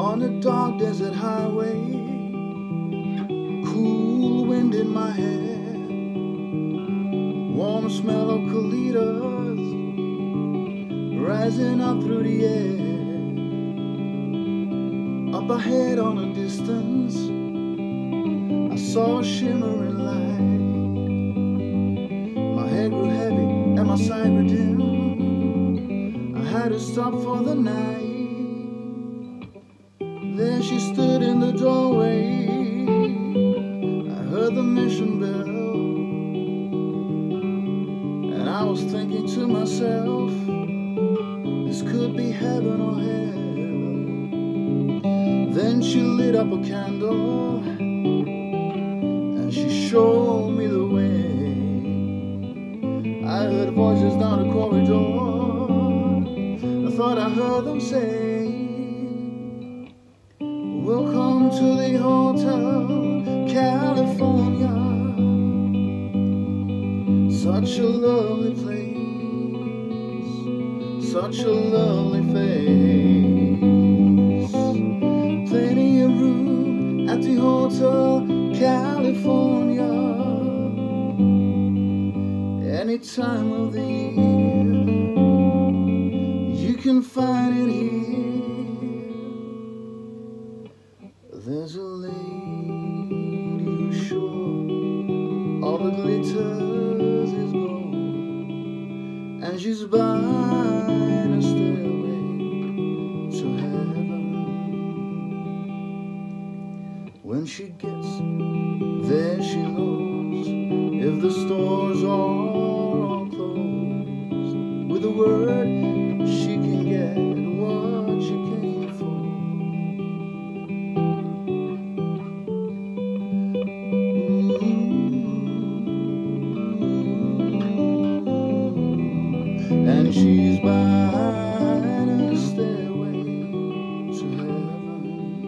on a dark desert highway, cool wind in my hair, warm smell of colitas rising up through the air. Up ahead on a distance, I saw a shimmering light. My head grew heavy and my sight grew dim. I had to stop for the night. There she stood in the doorway. I heard the mission bell, and I was thinking to myself, this could be heaven or hell. Then she lit up a candle and she showed me the way. I heard voices down the corridor. I thought I heard them say, welcome to the Hotel California. Such a lovely place, such a lovely face. Plenty of room at the Hotel California. Any time of the year, you can find it here. There's a lady who's sure all that glitters is gold, and she's buying a stairway to heaven. When she gets there, she knows if the stores are all closed. With a word, she can get what she came for. And she's buying a stairway to heaven.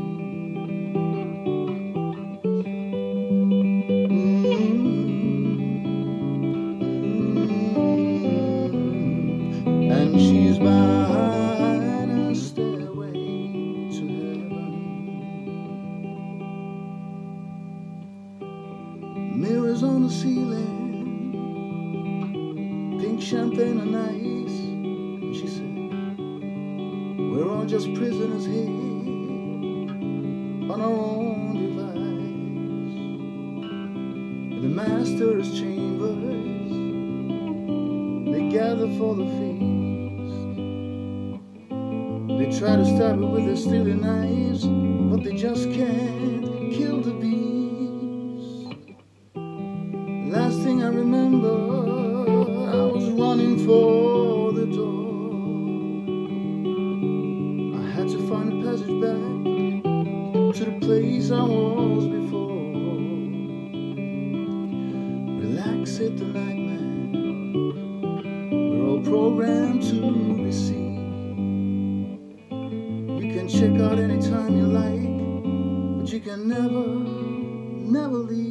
And she's buying a stairway to heaven. Mirrors on the ceiling, pink champagne and ice. And she said, we're all just prisoners here on our own device. In the master's chambers, they gather for the feast. They try to stab it with their steely knives, but they just can't kill the beast. Last thing I remember, I was running for the door. I had to find a passage back to the place I was before. Relax, said the night man. We're all programmed to receive. You can check out anytime you like, but you can never, never leave.